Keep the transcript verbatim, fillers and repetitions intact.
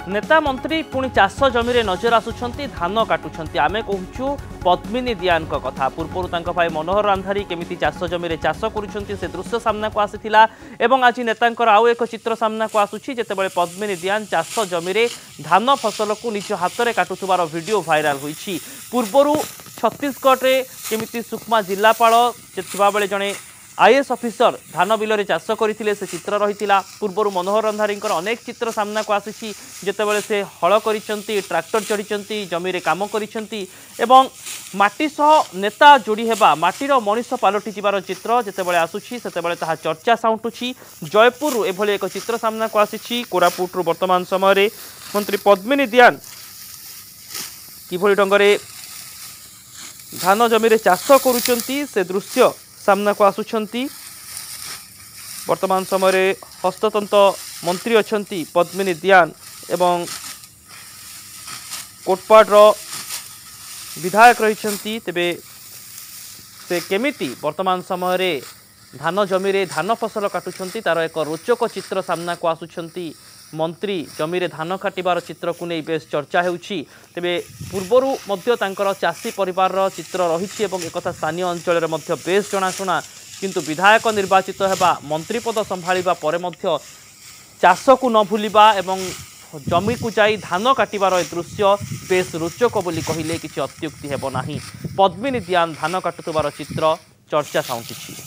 नेता मंत्री पुणी चाष जमी नजर आसुंच धान काटुंट आमे कहूँ पद्मिनी दियान कथा पूर्वर भाई मनोहर रांधारी केमी चाष जमी चाष कर दृश्य सामना को आसीथिला एवं आज नेता आउ एक चित्र सामना को आसुची जेतेबेले पद्मिनी दियान चाष जमी धान फसल को निज हाथ में काटुबार वीडियो भाइराल होईछि। पूर्वर छत्तीसगढ़ में केमी सुकमा जिलापाल बेले जड़े आईएएस ऑफिसर धान बिल चाष करते से चित्र रही पूर्वर मनोहर रंधारी अनेक चित्र सामना को आसी जितेबाला से हल कर ट्रैक्टर चढ़ी जमी काम कर माटी सह नेता जोड़ी हेबा माटीर मनीष पलटि जीवार चित्र जितेबाला आसूसी सेतेबाला ताहा चर्चा साउंटुछि। जयपुर एभली एक चित्र सामना को आसी कोरापुट वर्तमान समय मंत्री पद्मिनी दियान किभली ढंगरे धान जमी चाष करुचंती से दृश्य सामना को आसुछंती। वर्तमान समय हस्ततंत्र मंत्री अछंती पद्मिनी दियान एवं कोटपाड़ विधायक रही तेबे से केमिति वर्तमान समय धान जमी धान फसल काटुछंती तार एक रोचक चित्र सामना को आसुछंती। मंत्री जमी धान काटिबार चित्र को नहीं बेस चर्चा होउछि। तेबे पूर्वर मध्य तांकर चाषी परिवार चित्र रही एक स्थानीय अंचल मध्य बेस जनाशुना किंतु विधायक निर्वाचित हेबा मंत्री पद संभाळिबा परे मध्य चाष को न भूलिबा एवं जमी को जाई धान काटिबार दृश्य बेस रोचक बोली कहिले किछि अत्युक्ति हेबो नाही। पद्मिनी दियान धान काटुबार चित्र चर्चा साउंटिछि।